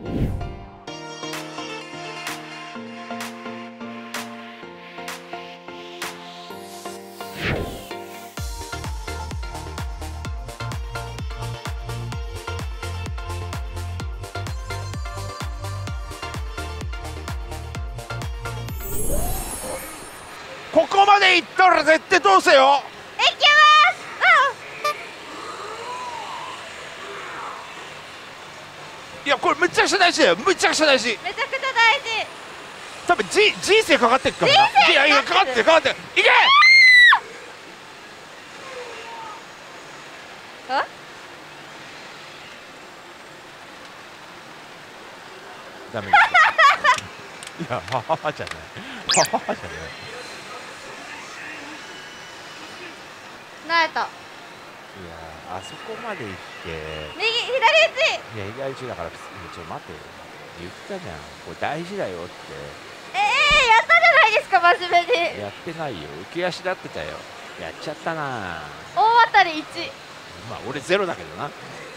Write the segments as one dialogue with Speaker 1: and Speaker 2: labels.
Speaker 1: ここまで行ったら絶対通せよ。
Speaker 2: 行きます。
Speaker 1: いやこれめちゃくちゃ大事だよ。めちゃくちゃ大事。
Speaker 2: めちゃくちゃ大事。
Speaker 1: 多分人生かかってっからな。いやいやかかってるかかってる。いけ。
Speaker 2: あ？
Speaker 1: ダメですいや母じゃない母じゃない。
Speaker 2: なえた。
Speaker 1: いやあそこまで行って
Speaker 2: 右左打ち。
Speaker 1: いや左打ちだからちょっと待てよ。言ったじゃんこれ大事だよって。
Speaker 2: やったじゃないですか真面目に。
Speaker 1: やってないよ。浮き足立ってたよ。やっちゃったな。
Speaker 2: 大当たり1。
Speaker 1: まあ俺ゼロだけどな。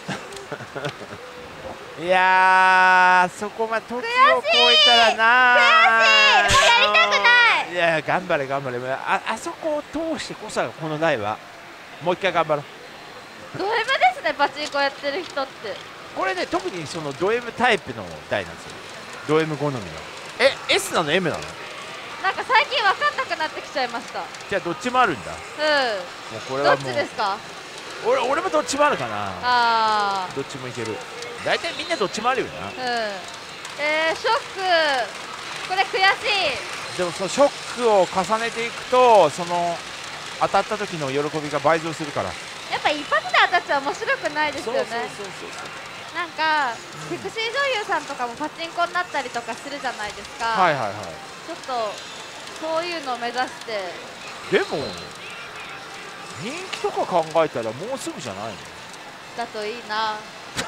Speaker 1: いやーそこまで時を超えたらな。
Speaker 2: 悔しい。もうやりたくない。
Speaker 1: いや頑張れ頑張れ。あそこを通してこそがこの台はもう一回頑張ろう。
Speaker 2: ド M ですねパチンコやってる人って。
Speaker 1: これね特にそのド M タイプの台なんですよ。ド M 好みの。S なの M なの。
Speaker 2: なんか最近分かんなくなってきちゃいました。
Speaker 1: じゃあどっちもあるんだ。もうこれ
Speaker 2: どっ
Speaker 1: はもう
Speaker 2: ちですか。
Speaker 1: 俺もどっちもあるかな。
Speaker 2: あ
Speaker 1: どっちもいける。大体みんなどっちもあるよな。
Speaker 2: ショック。これ悔しい。
Speaker 1: でもそのショックを重ねていくとその当たった時の喜びが倍増するから。
Speaker 2: やっぱ一発で当たっちゃ面白くないですよね。なんか、セクシー女優さんとかもパチンコになったりとかするじゃないですか。
Speaker 1: はいはいはい。
Speaker 2: ちょっとそういうのを目指して。
Speaker 1: でも人気とか考えたらもうすぐじゃないの。
Speaker 2: だといいな。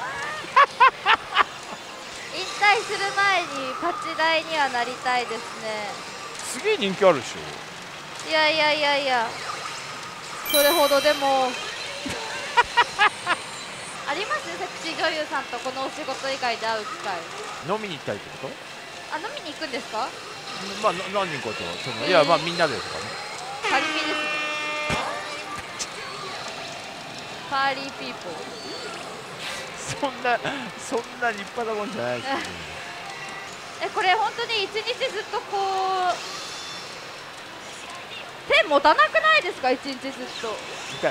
Speaker 2: 引退する前にパチ台にはなりたいですね。
Speaker 1: すげえ人気あるでしょ。
Speaker 2: いやいやいやいや、それほどでもあります。セクシー女優さんとこのお仕事以外で会う機会。
Speaker 1: 飲みに行ったりってこと。
Speaker 2: あ、飲みに行くんですか。
Speaker 1: まあ何人かとそのいやまあみんなでとかね。
Speaker 2: パリピですね。パーリーピーポー。
Speaker 1: そんな立派なもんじゃないですけど。
Speaker 2: これ本当に一日ずっとこう手持たなくないですか。一日ずっと。
Speaker 1: 痛い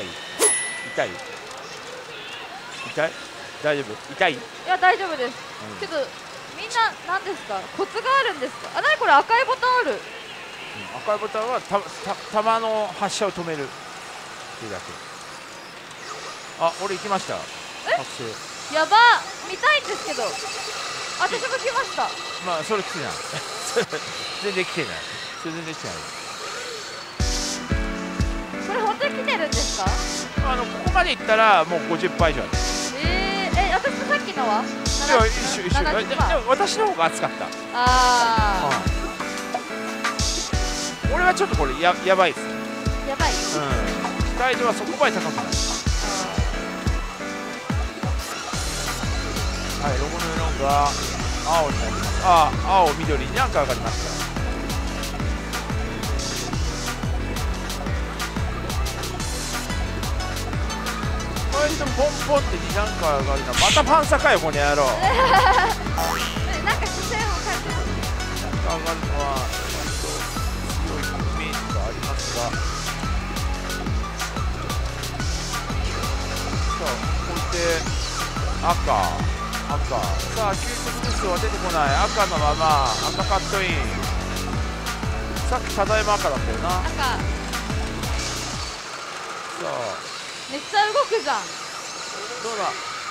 Speaker 1: 大丈夫。痛い。
Speaker 2: いや大丈夫です、けどみんな何ですか。コツがあるんですか。あ、なにこれ赤いボタンある。
Speaker 1: 赤いボタンは弾の発射を止めるっていうだけ。あ、俺行きました。発生。
Speaker 2: やば、見たいんですけど。私も来ました。
Speaker 1: まあそれ来てない。全然来てない。それ全然来てない。
Speaker 2: これ本当に来てるんですか。
Speaker 1: ここまで行ったらもう50杯以上ある。
Speaker 2: 私とさっきのは。
Speaker 1: いや一緒。でも私の方が熱かった。俺はちょっとこれやばいです。
Speaker 2: やばい。
Speaker 1: 期待度はそこまで高くない。はい、ロゴの色が青になります。青緑になんか上がりました。これでポンポンって2段階上がるな。またパンサかよこの野郎。
Speaker 2: なんか視線を感じる。
Speaker 1: 上がるのは強いイメージがありますが、さあこうして赤。さあ究極ブーストは出てこない。赤のまま赤カットイン。さっきただいま赤だったよな。
Speaker 2: 赤。
Speaker 1: さあ
Speaker 2: めっちゃ動くじゃん。
Speaker 1: どうだ。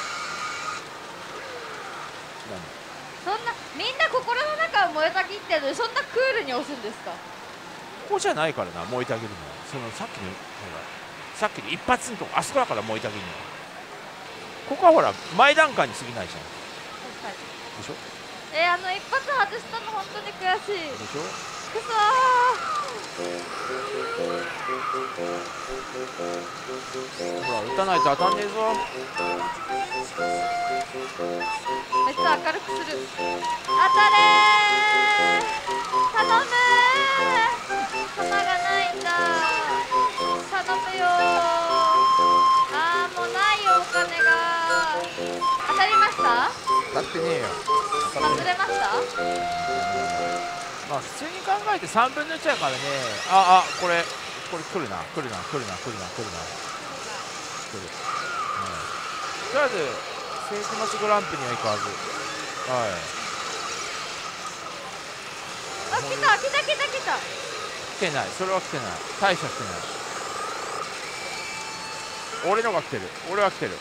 Speaker 2: そんなみんな心の中を燃えたぎってるのにそんなクールに押すんですか。
Speaker 1: ここじゃないからな、燃えてあげるのは。そのさっきの一発のとこ、あそこだから燃えてあげるのは。ここはほら前段階に過ぎないじゃん。
Speaker 2: 確かに。
Speaker 1: でしょ。
Speaker 2: 一発外したの本当に悔しい。
Speaker 1: でしょ。
Speaker 2: くそ
Speaker 1: ほら打たないと当たんねえぞ。
Speaker 2: めっち率を明るくする。当たれー、頼むー、弾がないんだ、頼むよー。あーもうないよ、お金が。当たりました？
Speaker 1: 当たってねえよ。
Speaker 2: 外れました？
Speaker 1: まあ普通に考えて3分の1やからね。これ来るな、来る。とりあえず聖地マスグランプリには行くはず。はい。
Speaker 2: あ、来
Speaker 1: 来てない、それは来てない、大した来てない。俺のが来てるよ、これ。
Speaker 2: 私も来て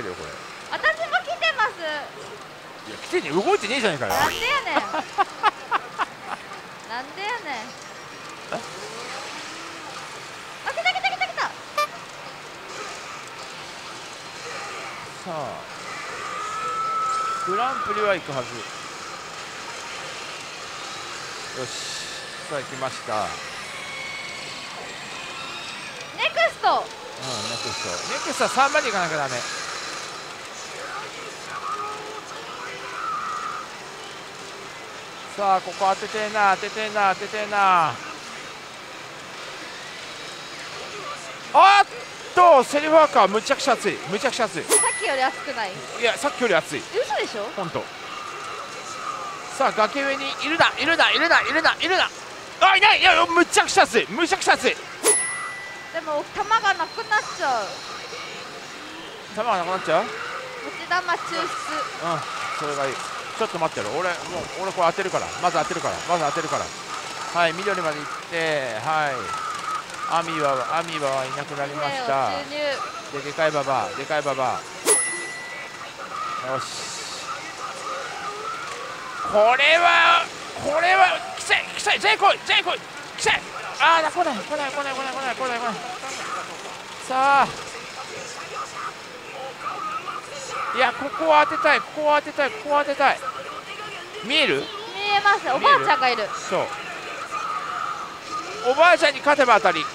Speaker 2: ます。
Speaker 1: いや来てねえ、動いてねえじゃねえかよ。
Speaker 2: なんでやねんなんでやねん。あ、来た。
Speaker 1: さあグランプリは行くはず。よし、さあ行きました。
Speaker 2: ネクスト。
Speaker 1: ネクストは3番に行かなきゃダメ。さあここ当ててえな。あっとセリフワーカーむちゃくちゃ熱い。
Speaker 2: さっきより熱くない？
Speaker 1: いやさっきより熱い。
Speaker 2: 嘘でしょ？
Speaker 1: 本当。さあ崖上にいるな。あ、いない。いやむちゃくちゃ熱い。
Speaker 2: でも弾がなくなっちゃう。
Speaker 1: 弾がなくなっちゃう。
Speaker 2: 持ち玉抽出。
Speaker 1: それがいい。ちょっと待ってろ。俺これ当てるから。まず当てるから。はい、緑まで行って、はい。アミーバはいなくなりました。ででかいババア。よし。これはきつい。J来い。来い。ああ、来ない。さあ。いや、ここは当てたい。見える？
Speaker 2: 見えます。おばあちゃんがいる。
Speaker 1: そう。おばあちゃんに勝てば当たり。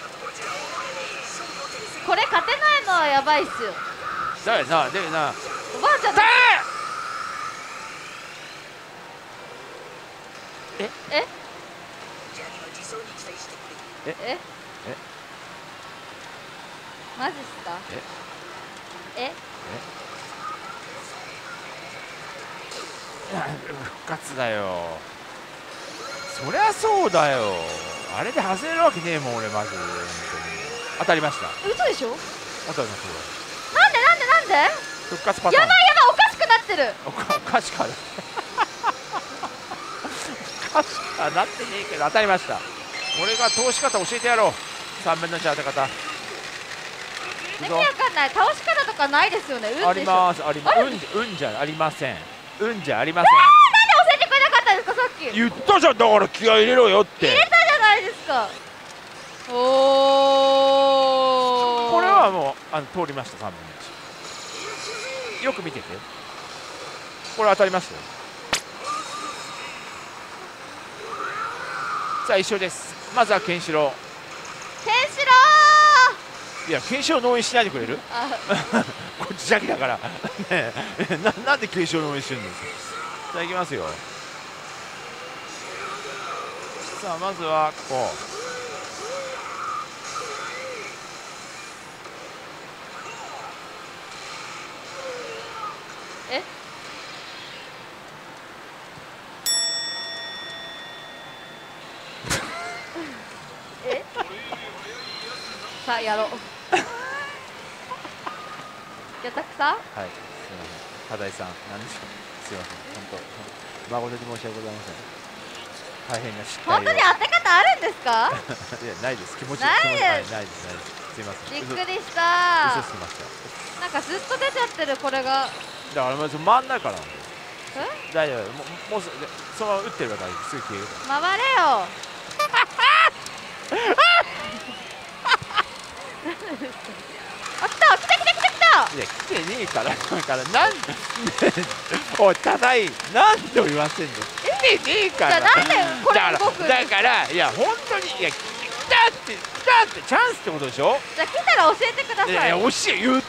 Speaker 2: これ勝てないのはやばいっすよ。
Speaker 1: だよな。おばあ
Speaker 2: ちゃん。マジっすか？
Speaker 1: 復活だよ。そりゃそうだよ。あれで外れるわけねえもん俺。マジで当たりました。
Speaker 2: 嘘でしょ？
Speaker 1: 当たりました。
Speaker 2: なんで？
Speaker 1: 復活パターン。
Speaker 2: やばいおかしくなってる。
Speaker 1: おかしかなってねえけど当たりました。俺が通し方教えてやろう。3分の1当て方。
Speaker 2: 意味わかんない。倒し方とかないですよね。
Speaker 1: あります。運じゃありません。
Speaker 2: なんで教えてくれなかったんですか、さっき。
Speaker 1: 言ったじゃん。だから気合い入れろよって。
Speaker 2: 入れたじゃないですか。こ
Speaker 1: れはもう通りました。3分の1。よく見てて。これ当たりましたよ。さあ一緒です。まずはケンシロウ。いや、ケンシロウの応援しないでくれる？こっち邪気だからねえなんでケンシロウの応援してるんですか。さあいきますよ。さあまずはここ。
Speaker 2: さあやろう。やたくさん。
Speaker 1: はい、すみません。多大さん、なんでしょう。すみません。本当誠に申し訳ございません。大変な失態を。
Speaker 2: 本当に当て方あるんですか？
Speaker 1: いや、ないです。気持ち
Speaker 2: ないです。
Speaker 1: ないです。すみません。
Speaker 2: びっくりした。
Speaker 1: 嘘つきました。
Speaker 2: なんかずっと出ちゃってるこれが。
Speaker 1: だからまず回んないから。大丈夫。もうそのまま打ってるからすぐ消えるから。
Speaker 2: 回れよ。あ、来た。
Speaker 1: いや、来てねえから。なんでおい、ただいなんで言わせんの。来てねえから。
Speaker 2: じゃあなんでこれ動く？
Speaker 1: だからいや本当に来たってチャンスってことでしょ。
Speaker 2: じゃあ来たら教えてください。
Speaker 1: いや教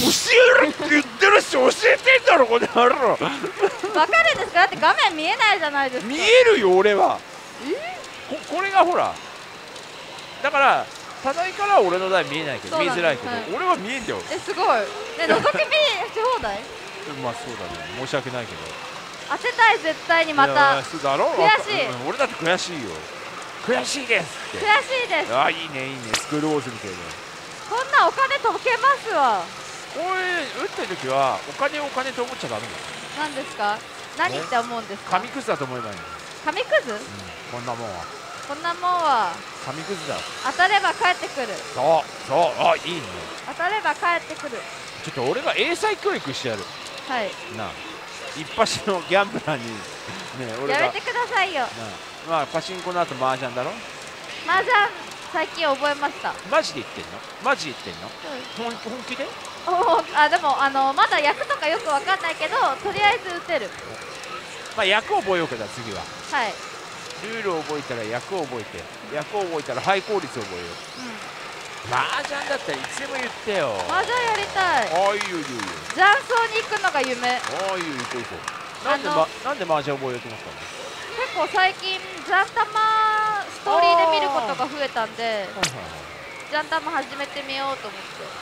Speaker 1: えるって言ってるし教えてんだろこの野郎。
Speaker 2: わかるんですか？だって画面見えないじゃないですか。
Speaker 1: 見えるよ俺は。これがほらだから多台からは俺の台見えないけど、見えづらいけど、俺は見えんだよ。
Speaker 2: すごいね、覗き見し放題。
Speaker 1: まあそうだね、申し訳ないけど
Speaker 2: 当てたい、絶対にまた。
Speaker 1: そうだろ。
Speaker 2: 悔しい、
Speaker 1: 俺だって悔しいよ。悔しいですって。
Speaker 2: 悔しいです。
Speaker 1: あ、いいねいいね、スクールウォーズみたいな。
Speaker 2: こんなお金溶けますわ。
Speaker 1: これ打ってる時はお金と思っちゃダメだよ。
Speaker 2: 何ですか？何って思うんですか？
Speaker 1: 紙くずだと思えばいいの。
Speaker 2: 紙くず？
Speaker 1: こんなもんは
Speaker 2: こんなもんは
Speaker 1: 紙くずだ。
Speaker 2: 当たれば帰ってくる。
Speaker 1: そうあ、いいね。
Speaker 2: 当たれば帰ってくる。
Speaker 1: ちょっと俺が英才教育してやる。
Speaker 2: はい
Speaker 1: なあ、一発のギャンブラーにね、俺が
Speaker 2: やめてくださいよ。
Speaker 1: まあパチンコの後麻雀だろ。
Speaker 2: 麻雀最近覚えました。
Speaker 1: マジで言ってんの？マジで言ってんの？本気で？
Speaker 2: あ、でもまだ役とかよくわかんないけど、とりあえず打てる。
Speaker 1: まあ役を覚えようけど次は。
Speaker 2: はい。
Speaker 1: ルールを覚えたら役を覚えて、役を覚えたらハイ効率を覚えよう。麻雀だったらいつでも言ってよ。
Speaker 2: 麻雀やりたい。
Speaker 1: ああ、いいよいいよいいよ。
Speaker 2: 雀荘に行くのが夢。
Speaker 1: ああ、いいよ、行こう行こう。なんで麻雀覚えようと思ったの？
Speaker 2: 結構最近ジャンタマストーリーで見ることが増えたんで、ジャンタマ始めてみようと思って。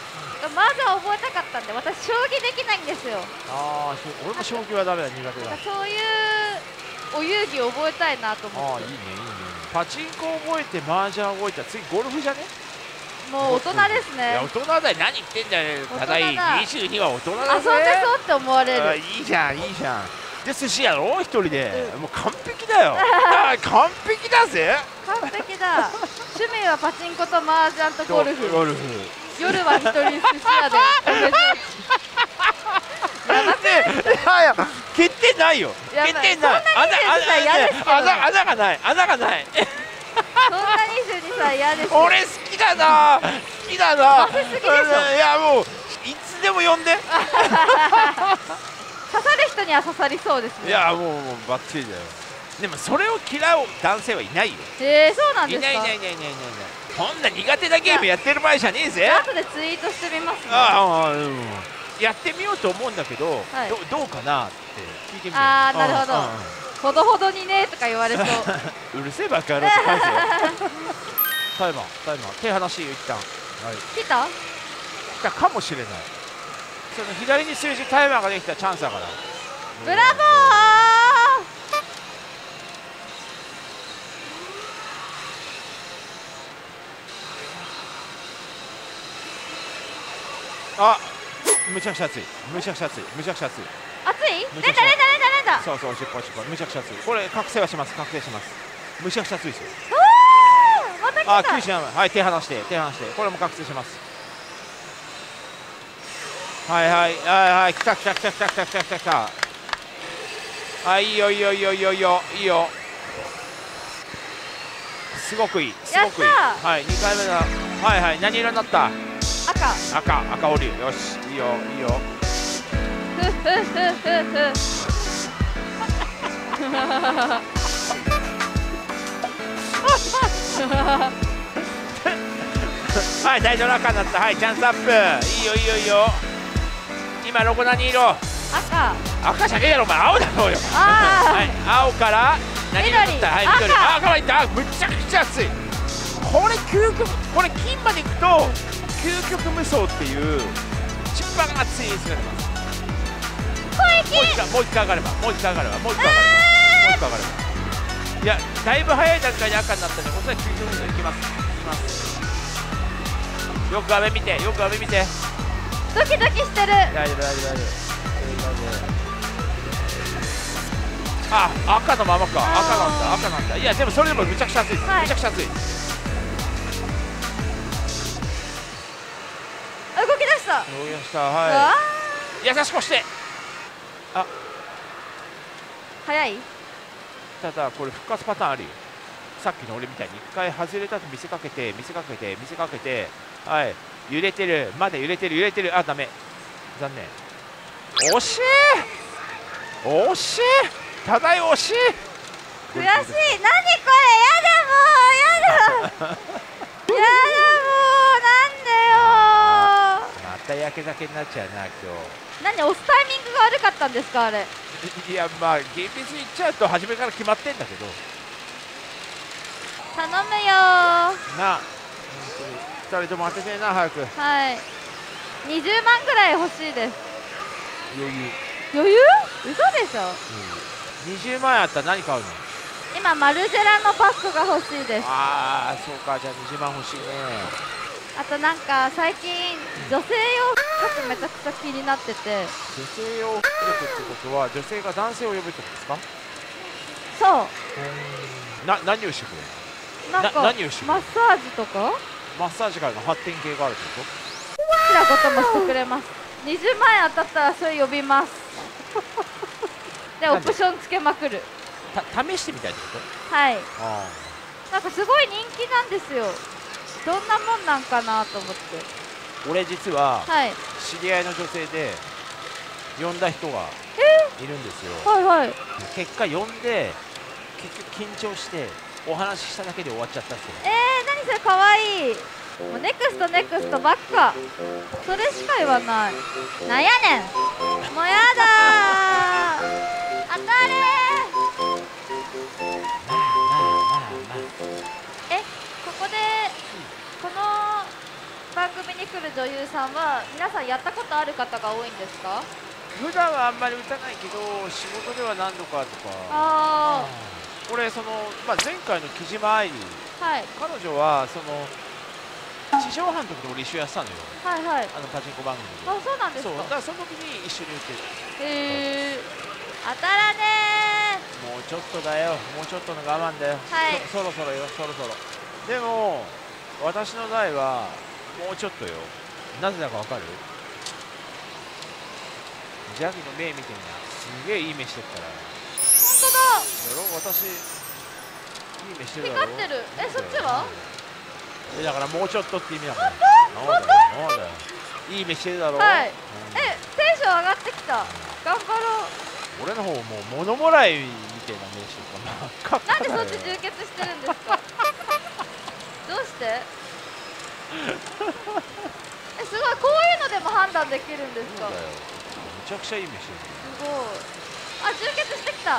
Speaker 2: 麻雀覚えたかったんで、私将棋できないんですよ。
Speaker 1: ああ、俺も将棋はダメだ、苦手だ。
Speaker 2: そういうお遊戯を覚えたいなと思って。
Speaker 1: ああ、いいねいいね。パチンコ覚えて麻雀覚えたら次ゴルフじゃね？
Speaker 2: もう大人ですね。
Speaker 1: いや大人だよ、何言ってんだよ。ただい22は大人だぜ。
Speaker 2: 遊んでそうって思われる。
Speaker 1: いいじゃんいいじゃん。で寿司やろ一人で、もう完璧だよ。完璧だぜ。
Speaker 2: 完璧だ。趣味はパチンコと麻雀とゴルフ。夜は一人寿司屋で
Speaker 1: やばく欠点ないよ。欠点ない。穴がない。穴がない。
Speaker 2: そんな22歳嫌です。
Speaker 1: 俺好きだな。好きだな。いやもういつでも呼んで。
Speaker 2: 刺さる人には刺さりそうですね。
Speaker 1: いやもうバッチリだよ。でもそれを嫌う男性はいないよ。
Speaker 2: そうなんですか。
Speaker 1: いない。こんな苦手なゲームやってる場合じゃねえぜ。
Speaker 2: 後でツイートしてみますね。
Speaker 1: やってみようと思うんだけど、どうかなって聞いてみる。
Speaker 2: ああ、なるほど。ほどほどにねとか言われそう。
Speaker 1: うるせえばっかやろうって返すよ。タイマー手離して一旦。
Speaker 2: 来た
Speaker 1: かもしれない。その左に数字タイマーができたチャンスだから。
Speaker 2: ブラボー。
Speaker 1: あ、むちゃくちゃ熱い。むちゃくちゃ熱い。
Speaker 2: 熱い？出た。
Speaker 1: そう、失敗。むちゃくちゃ熱い。これ覚醒はします。むちゃくちゃ熱いですよ。
Speaker 2: また来た。
Speaker 1: あ、九州のはい、手離して。これも覚醒します。はい、来た。はい、いいよ。すごくいい。はい、2回目だ。はい、何色になった？赤降りる。よし、いいよ。はい、大丈夫、赤になった。はい、チャンスアップ。いいよ。今ロゴ何色？赤じゃねえだろお前、青だろうよ。はい、青から何色だった？はい、緑。赤までいった。むちゃくちゃ熱い。これ究極。これ金までいくと究極無双っていう一番熱い演出が出ます。もう一回上がれば。いや、だいぶ早い段階で赤になったんで、おそらく究極無双いきます。よく画面見て。
Speaker 2: ドキドキしてる。
Speaker 1: 大丈夫。あ、赤のままか。赤なんだ。いやでもそれでもむちゃくちゃ熱いです。むちゃくちゃ熱い。
Speaker 2: 動き出した。
Speaker 1: はい。優しく押して。あ、
Speaker 2: 早い。
Speaker 1: ただこれ復活パターンあるよ。さっきの俺みたいに1回外れたと見せかけて、はい、揺れてる。まだ揺れてる。あ、ダメ。残念。惜しい。ただい惜しい。
Speaker 2: 悔しい。何これ。やだもう。なんでよ。
Speaker 1: ま対やけ酒になっちゃうな今
Speaker 2: 何押すタイミングが悪かったんですかあれ。
Speaker 1: 日。いやまあ厳密に言っちゃうと初めから決まってんだけど
Speaker 2: 頼むよー。
Speaker 1: な、本当に2人とも当ててえな早く。
Speaker 2: はい。20万ぐらい欲しいです。
Speaker 1: 余裕。
Speaker 2: 余裕？嘘でしょ。
Speaker 1: 20万円あったら何買うの？
Speaker 2: 今マルジェラのパックが欲しいです。
Speaker 1: ああそうか、じゃあ20万欲しいね。
Speaker 2: あとなんか最近女性用服めちゃくちゃ気になってて。
Speaker 1: 女性用服ってことは女性が男性を呼ぶってことですか？
Speaker 2: そう。
Speaker 1: 何をしてくれる？
Speaker 2: なんか
Speaker 1: 何をしてくれる？
Speaker 2: マッサージとか
Speaker 1: マッサージからの発展系があるってこ
Speaker 2: 好きなこともしてくれます。20万円当たったらそれ呼びます。でオプションつけまくる。
Speaker 1: 試してみたいってこ
Speaker 2: はい。
Speaker 1: と？
Speaker 2: なんかすごい人気なんですよ。どんなもんなんかなと思って。
Speaker 1: 俺実は
Speaker 2: はい。
Speaker 1: 知り合いの女性で呼んだ人がいるんですよ。
Speaker 2: はいはい。
Speaker 1: 結果呼んで結局緊張してお話ししただけで終わっちゃったんですよ。
Speaker 2: 何それかわいい。もうネクストネクストばっか。それしか言わない。なんやねん。もうやだー。当たれここでこの番組に来る女優さんは皆さんやったことある方が多いんですか？
Speaker 1: 普段はあんまり歌ないけど仕事では何度かとか。
Speaker 2: あ
Speaker 1: 俺その、前回の木島愛理、
Speaker 2: はい、
Speaker 1: 彼女はその地上波の時に俺一緒やってたのよ。
Speaker 2: はいはい。
Speaker 1: パチンコ番組で。
Speaker 2: あ、そうなんですか。
Speaker 1: そうだからその時に一緒に歌ってる。
Speaker 2: へえ。当たらね
Speaker 1: もうちょっとだよ、もうちょっとの我慢だよ。
Speaker 2: はい。
Speaker 1: そろそろよ、そろそろ。でも私の代はもうちょっとよ。なぜだかわかる？ジャギの目見てみな。すげえいい目してるから。
Speaker 2: 本当
Speaker 1: だろ？私いい目してる
Speaker 2: だ。
Speaker 1: だろ？
Speaker 2: 光ってる。そっちは？
Speaker 1: だからもうちょっとって意味だから。
Speaker 2: 本当？
Speaker 1: なんだよ。いい目してるだろ？
Speaker 2: はい。テンション上がってきた。頑張ろう。
Speaker 1: 俺の方もう物もらいみたいな目してるから。
Speaker 2: なんでそっち充血してるんですか？どうして？すごい、こういうのでも判断できるんですか？
Speaker 1: めちゃくちゃいい目してる。
Speaker 2: すごい。あ、充血してきた。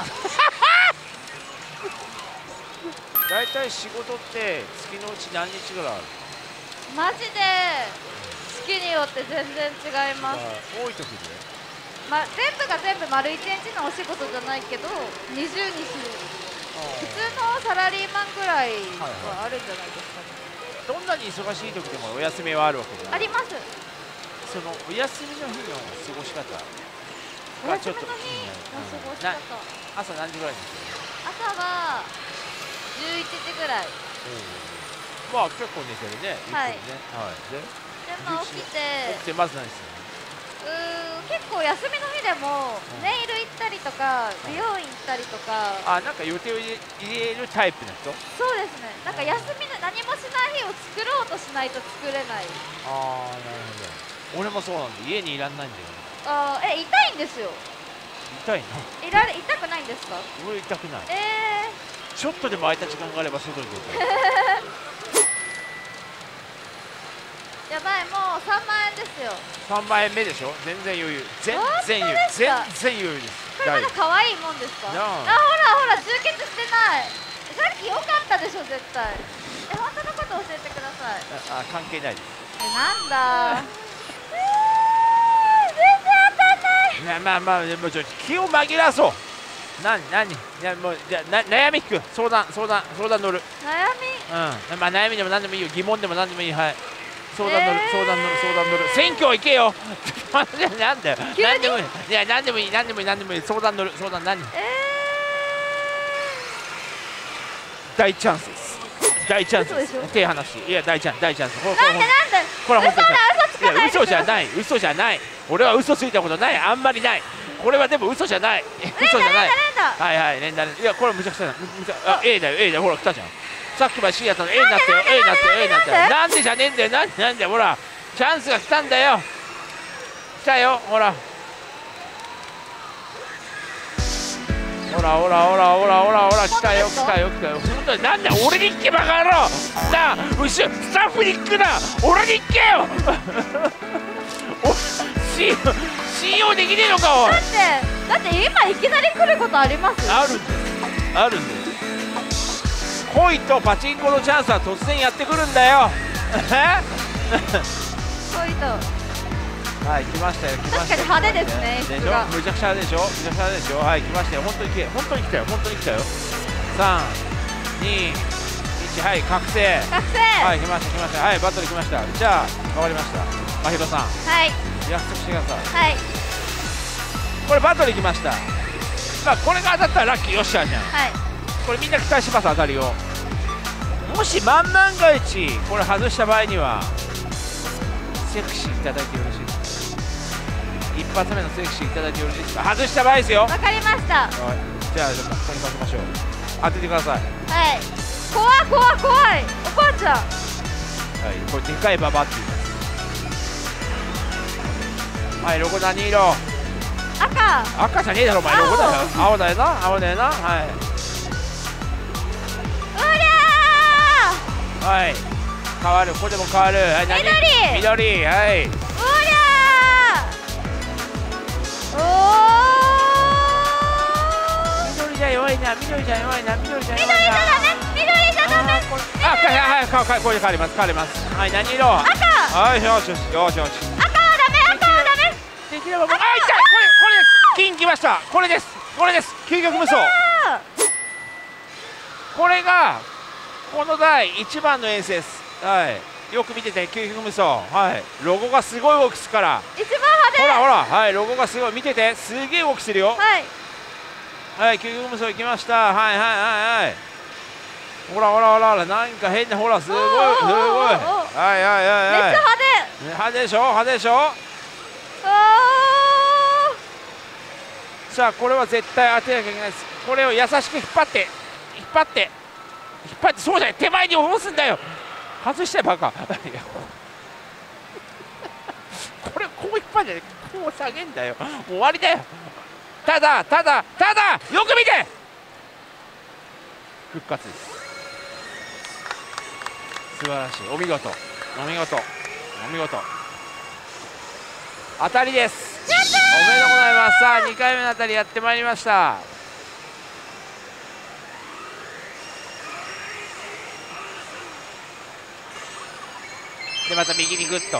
Speaker 1: だいたい仕事って月のうち何日ぐらいある？
Speaker 2: マジで月によって全然違います。
Speaker 1: 多い時で、
Speaker 2: 全部が全部丸1日のお仕事じゃないけど20日普通のサラリーマンぐらいはあるんじゃないですかね。
Speaker 1: どんなに忙しい時でもお休みはあるわけじゃない？
Speaker 2: あります。
Speaker 1: そのお休みの日の過ごし方
Speaker 2: お休みの日の過ごし方、
Speaker 1: 朝何時ぐらいにする？
Speaker 2: 朝は11時ぐらい。
Speaker 1: まあ結構寝てるね。
Speaker 2: はい。
Speaker 1: で
Speaker 2: 起きて
Speaker 1: まず何する
Speaker 2: の？結構休みの日でもネイル行ったりとか美容院行ったりとか。
Speaker 1: なんか予定を入れるタイプの人？
Speaker 2: そうですね。なんか休みの何もしない日を作ろうとしないと作れない。
Speaker 1: なるほど。俺もそうなんで家にいらんないんだよ。
Speaker 2: 痛いんですよ。
Speaker 1: 痛いの？
Speaker 2: 痛くないんですか？
Speaker 1: 俺痛くない。ちょっとでも空いた時間があれば外に出たい。
Speaker 2: やばい、もう3万円ですよ。
Speaker 1: 3万円目でしょ？全然余裕。全然余裕。全然余裕です。
Speaker 2: これまだ可愛いもんですか？ほらほら、充血してない。さっき良かったでしょ絶対。本当のこと教えてください。
Speaker 1: 関係ないです。
Speaker 2: なんだ全然当たんない。
Speaker 1: まあでも気を紛らわそう。何いやもうじゃ悩み聞く。相談乗る。
Speaker 2: 悩み？
Speaker 1: 悩みでも何でもいいよ。疑問でも何でもいい。はい。相談乗る。選挙行けよ。なんだよ。何でもいい。いや何でもいい。相談乗る。何？大チャンスです。大チャンスです。手離し。いや大チャンス。なんで
Speaker 2: これ本当に
Speaker 1: 嘘じゃない。俺は嘘ついたことない。あんまりない。これはでも嘘じゃない。はい連打。いやこれむちゃくちゃだ。A だよ。ほら来たじゃん。さっきまで C やったの A になったよ。なんでじゃねえんだよ。なんでほらチャンスが来たんだよ。来たよほら。ほら来たよ。本当になんだ俺に行けばかろなあ。スタッフに行くな。俺に行けよ。 信用できねえのかおい。
Speaker 2: だって今いきなり来ることあります？
Speaker 1: あるんです、あるんです。恋とパチンコのチャンスは突然やってくるんだよ。
Speaker 2: 恋と
Speaker 1: はい、来ましたよ、来ましたよ。
Speaker 2: 確かに派手ですね。
Speaker 1: でしょ、むちゃくちゃでしょ、むちゃくちゃでしょ。はい、来ましたよ、本当に来たよ、本当に来たよ、本当に来たよ。3、2、1、はい、覚醒。はい、来ました、来ました。はい、バトル来ました。じゃあ、わかりました。まひろさん。
Speaker 2: はい。
Speaker 1: 約束してください。
Speaker 2: はい。
Speaker 1: これバトル来ました。まあ、これが当たったらラッキーよっしゃじゃん。
Speaker 2: はい。こ
Speaker 1: れみんな期待します、当たりを。もし万万が一、これ外した場合には。セクシーいただいてよろしいですか。一発目のセクシーいただいてよろしいですか。外した場合ですよ。
Speaker 2: わかりました。
Speaker 1: はい、じゃあちょっとここにかけましょう。当ててください。
Speaker 2: はい。怖い怖い怖い。おばあちゃん。はい、
Speaker 1: これでかいババって言います。はい、ロゴ何色？赤じゃねえだろお前。ロゴだよ。青だよな、青だよな。はい。
Speaker 2: うりゃ
Speaker 1: ー。はい。変わる、ここでも変わる。はい、何？緑。はい。うり
Speaker 2: ゃー。
Speaker 1: 緑じゃ弱いな、緑じゃ弱いな、緑じゃ弱いな。
Speaker 2: 緑じゃダメ。
Speaker 1: はい、これで変わります、変わります。はい、何色？赤。はい、よしよしよしよし。
Speaker 2: 赤はダメ。
Speaker 1: できればもう、あ、痛い。これです。金来ました。これです。究極無双。これがこの第1番のエースです。はい、よく見てて、究極無双。はい、ロゴがすごい動きするから。
Speaker 2: 一番派手。
Speaker 1: ほら、はい、ロゴがすごい、見てて、すげえ動きするよ。はい、究極無双行きました。はい。ほら、なんか変な、ほら、すごい。はい。
Speaker 2: めっちゃ
Speaker 1: 派手でしょ。さあ、これは絶対当てなきゃいけないです。これを優しく引っ張って、そうじゃない、手前に下ろすんだよ。外してバカ。これこう引っ張るんじゃない、こう下げんだよ。もう終わりだよ。ただよく見て、復活です。素晴らしい。お見事。当たりです。おめでとうございます。さあ、2回目の当たりやってまいりました。でまた右にグッと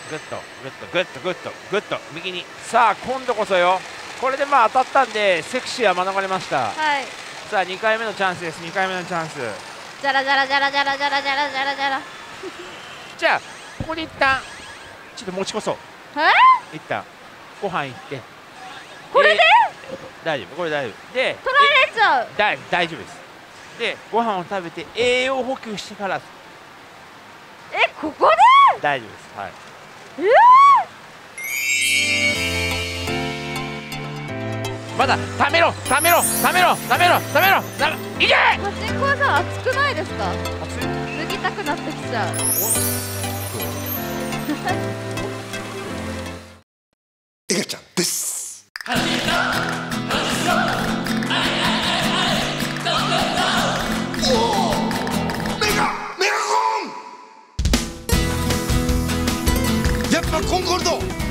Speaker 1: 右に。さあ今度こそよ。これでまあ当たったんでセクシーは免れました。
Speaker 2: はい。
Speaker 1: さあ2回目のチャンスです。2回目のチャンス。
Speaker 2: じゃら。じ
Speaker 1: ゃあここで一旦ちょっと持ちこそ。一旦ご飯行って。
Speaker 2: これで？
Speaker 1: 大丈夫。これ大丈夫。で
Speaker 2: 取られちゃう。
Speaker 1: 大丈夫です。でご飯を食べて栄養補給してから。
Speaker 2: ここで？大丈夫です。
Speaker 1: はい。まだためろ。いけ！
Speaker 2: パチンコはさ、熱くないですか？脱ぎたくなってきちゃう。
Speaker 3: エガちゃんです。メガホン。やっぱコンコルド